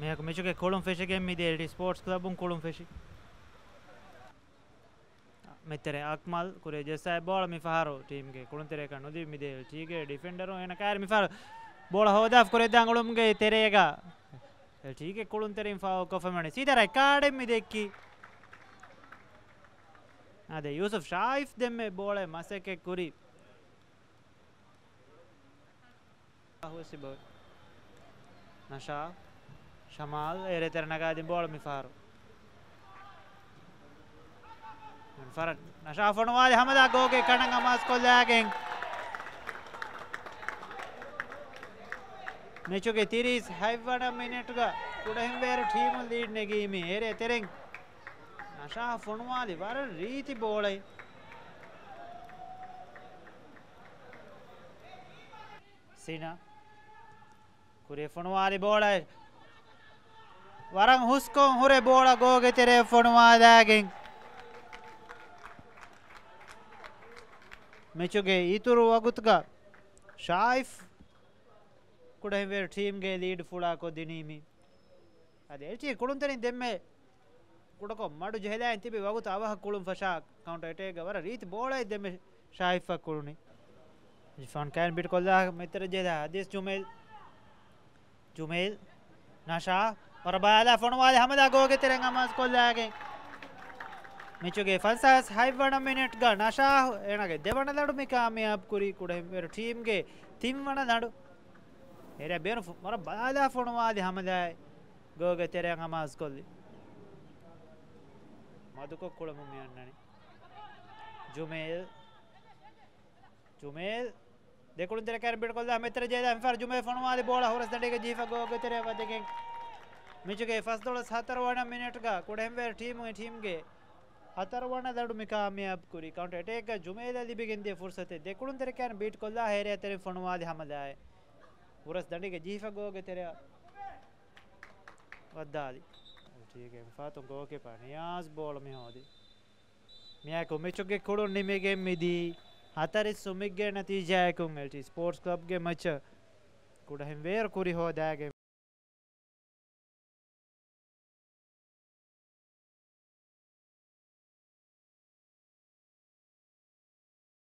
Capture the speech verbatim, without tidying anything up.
මේක මෙචුගේ කොළුම් ෆිෂ් එකෙන් මිදේ sports club උන් කොළුම් ෆිෂ් මෙතරේ අක්මල් කුරේ ජෙසයි බෝල මිෆාරෝ ටීම් ගේ කොළුම් තෙරේ කන නොදී මිදේ ටීගේ ඩිෆෙන්ඩර් එන කාර් මිෆාරෝ බෝල හොදාෆ් කුරේ දාංගලුම් ගේ තෙරේක ටීගේ කොළුම් තෙරින් ෆාව කොෆමනේ සීදා රෙකාඩෙන් මිදෙක්කි අද යූසුෆ් ෂායිෆ් දෙම්මේ බෝල මසෙකේ කුරි අහුසි බෝල් නෂා شمال ايري ترنقادين بول مفارو من فرد نشا فنوالي حمدا گوگي كننگا ماسكو لاگين මෙචුගේ තිරිස් හයිවන මිනිටුක කුඩ හිම්බේරු ටීම ලීඩ් නෙගීමි එරේ තෙරෙන් නෂා ෆොනුවාලි වර රීති බෝලයි සීනා කුරේ ෆොනුවාලි බෝලයි වරන් හුස්කොන් හොරේ බෝල ගෝගේ තෙරේ ෆොනුවාදාගෙන් මෙචුගේ ඊතුරු වගුතුක ෂායිෆ් කුඩ හිම්බේරු ටීම් ගේ ලීඩ් ෆුලා කො දිනීමි අද එල්ටි කුළුන්තරින් දෙම්මේ කුඩකො මඩු ජෙහෙලාන් තිබි වගුත අවහ කුළුම් ෆෂා කවුන්ටර් අටේක වර රීති බෝලයි දෙම්මේ ෂායිෆ් කුළුනි ඉෆාන් කෑන් බිට කොල්ලා මෙතර ජෙලා හදීස් ජුමේල් ජුමේල් නෂා වරබාලා ෆොනුවාලි හමදා ගෝගේ තෙරෙන් අමස් කොල්ලාගෙන් මෙචුගේ ෆන්සස් හයිවන මිනිට් ගා නෂා එනගේ දෙවන දඩු මිකාමියාබ් කුරි කුඩ හිම්බේරු ටීම් ගේ තිම්වන දඩු එරේ බේරු මර බාලා ෆොනුවාලි හමදායි ගෝගේ තෙරෙන් අමස් කොල්ලි මදුකො කුළමු මියන්නනි ජුමේල් ජුමේල් දෙකුළුන් තෙර කැරි බිට කොල්ලා මෙතර ජේදා එම්ෆර් ජුමේල් ෆොනුවාලි බෝල හොරස් දඩේක ජීෆා ගෝගේ තෙරේ වදගෙන් මෙචුගේ ෆස් දොලස් හතර වන මිනිට් ගා කුඩ හිම්බේරු ටීම් ගේ ටීම් ගේ හතර වන දඩු මිකාමියාබ් කුරි කවුන්ටර් අටේක ජුමේල් ලිබිගෙන් දී ෆුර්සතේ දෙකුළුන් තෙර කැරි බීට් කොල්ලා හේරිය තෙරේ ෆොනුවාලි හමදායි හොරස් දඩේක ජීෆා ගෝගේ තෙරේ වදාලි ठीक है फातो गो के पानियास बॉल में होदी मिया को मेचुगे कोडो निमेगे मिदी हतारि सुमिगे नतीजा को मेल्टी स्पोर्ट्स क्लब के मैच कुड हिम्वेर कुरी हो दागे